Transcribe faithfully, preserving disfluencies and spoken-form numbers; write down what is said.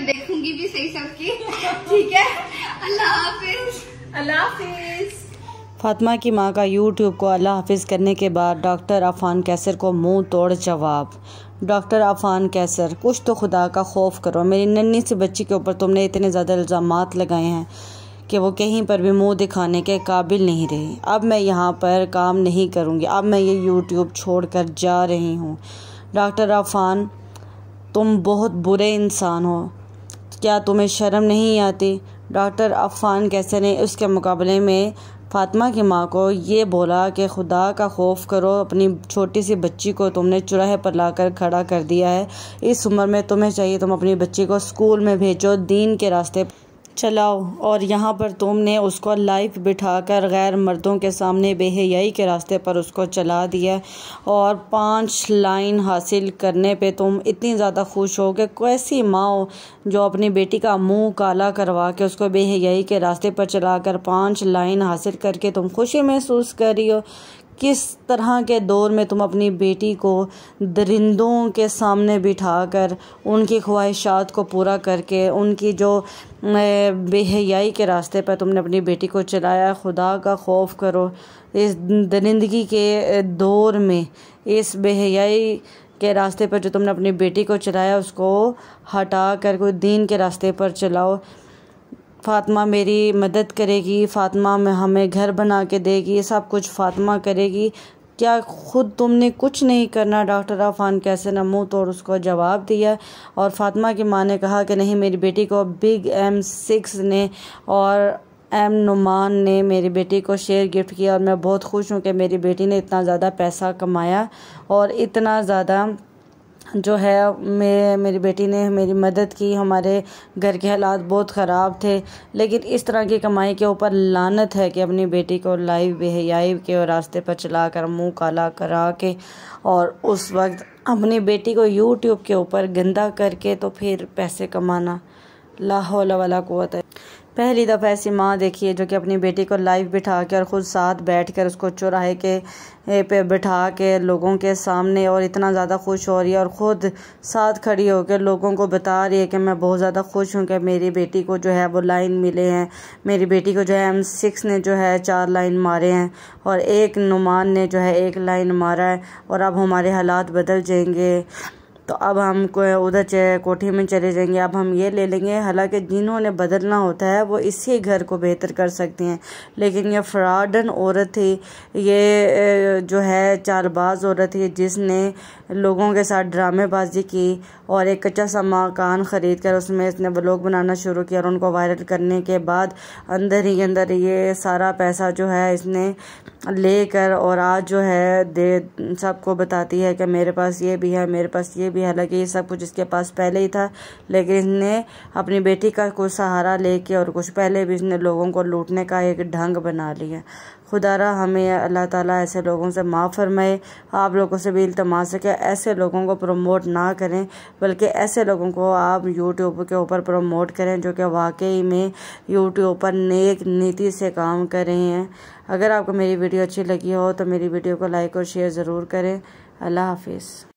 देखूंगी भी सही सबकी। ठीक है, अल्लाह हाफिज। अल्लाह हाफिज। फातिमा की मां का यूट्यूब को अल्लाह हाफिज करने के बाद डॉक्टर अफान कैसर को मुंह तोड़ जवाब। डॉक्टर अफान कैसर, कुछ तो खुदा का खौफ करो। मेरी नन्ही सी बच्ची के ऊपर तुमने इतने ज़्यादा इल्ज़ामात लगाए हैं कि वो कहीं पर भी मुंह दिखाने के काबिल नहीं रही। अब मैं यहाँ पर काम नहीं करूँगी, अब मैं ये यूट्यूब छोड़कर जा रही हूँ। डॉक्टर अफान, तुम बहुत बुरे इंसान हो, क्या तुम्हें शर्म नहीं आती? डॉक्टर अफान कैसर ने उसके मुकाबले में फातिमा की मां को ये बोला कि खुदा का खौफ करो, अपनी छोटी सी बच्ची को तुमने चौराहे पर लाकर खड़ा कर दिया है। इस उम्र में तुम्हें चाहिए तुम अपनी बच्ची को स्कूल में भेजो, दीन के रास्ते चलाओ, और यहाँ पर तुमने उसको लाइव बिठाकर गैर मर्दों के सामने बेहयाई के रास्ते पर उसको चला दिया। और पाँच लाइन हासिल करने पे तुम इतनी ज़्यादा खुश हो कि कैसी माँ हो जो अपनी बेटी का मुंह काला करवा के उसको बेहयाई के रास्ते पर चलाकर पाँच लाइन हासिल करके तुम खुशी महसूस कर रही हो। किस तरह के दौर में तुम अपनी बेटी को दरिंदों के सामने बिठाकर उनकी ख्वाहिशात को पूरा करके उनकी जो बेहयाई के रास्ते पर तुमने अपनी बेटी को चलाया। खुदा का खौफ करो, इस दरिंदगी के दौर में, इस बेहयाई के रास्ते पर जो तुमने अपनी बेटी को चलाया उसको हटा कर कोई दीन के रास्ते पर चलाओ। फातिमा मेरी मदद करेगी, फातिमा में हमें घर बना के देगी, ये सब कुछ फातिमा करेगी, क्या खुद तुमने कुछ नहीं करना? डॉक्टर अफान कैसर ने मुंह तोड़ उसको जवाब दिया। और फातिमा की मां ने कहा कि नहीं, मेरी बेटी को बिग एम सिक्स ने और एम नुमान ने मेरी बेटी को शेयर गिफ्ट किया और मैं बहुत खुश हूँ कि मेरी बेटी ने इतना ज़्यादा पैसा कमाया और इतना ज़्यादा जो है मेरे मेरी बेटी ने मेरी मदद की। हमारे घर के हालात बहुत ख़राब थे, लेकिन इस तरह की कमाई के ऊपर लानत है कि अपनी बेटी को लाइव बेहयाई के रास्ते पर चलाकर मुंह काला करा के और उस वक्त अपनी बेटी को यूट्यूब के ऊपर गंदा करके तो फिर पैसे कमाना। ला हौला वला कुव्वत है। पहली दफ़ा ऐसी माँ देखी है जो कि अपनी बेटी को लाइव बिठा के और ख़ुद साथ बैठ कर उसको चौराहे के पे बिठा के लोगों के सामने और इतना ज़्यादा खुश हो रही है और ख़ुद साथ खड़ी होकर लोगों को बता रही है कि मैं बहुत ज़्यादा खुश हूँ कि मेरी बेटी को जो है वो लाइन मिले हैं, मेरी बेटी को जो है एम सिक्स ने जो है चार लाइन मारे हैं और एक नुमान ने जो है एक लाइन मारा है और अब हमारे हालात बदल जाएंगे, तो अब हम उधर कोठी में चले जाएंगे, अब हम ये ले लेंगे। हालांकि जिन्होंने बदलना होता है वो इसी घर को बेहतर कर सकती हैं, लेकिन ये फ्रॉडन औरत थी, ये जो है चालबाज औरत थी जिसने लोगों के साथ ड्रामेबाजी की और एक कच्चा सा मकान ख़रीद कर उसमें इसने व्लॉग बनाना शुरू किया और उनको वायरल करने के बाद अंदर ही अंदर ये सारा पैसा जो है इसने लेकर और आज जो है दे सबको बताती है कि मेरे पास ये भी है, मेरे पास ये भी। हालांकि ये सब कुछ इसके पास पहले ही था, लेकिन इसने अपनी बेटी का कुछ सहारा लेके और कुछ पहले भी इसने लोगों को लूटने का एक ढंग बना लिया। खुदारा हमें अल्लाह ताला ऐसे लोगों से माफ़ फरमाए। आप लोगों से भी इल्तमास है कि ऐसे लोगों को प्रमोट ना करें, बल्कि ऐसे लोगों को आप यूट्यूब के ऊपर प्रमोट करें जो कि वाकई में यूट्यूब पर नेक नीति से काम कर रहे हैं। अगर आपको मेरी वीडियो अच्छी लगी हो तो मेरी वीडियो को लाइक और शेयर ज़रूर करें। अल्लाह हाफिज़।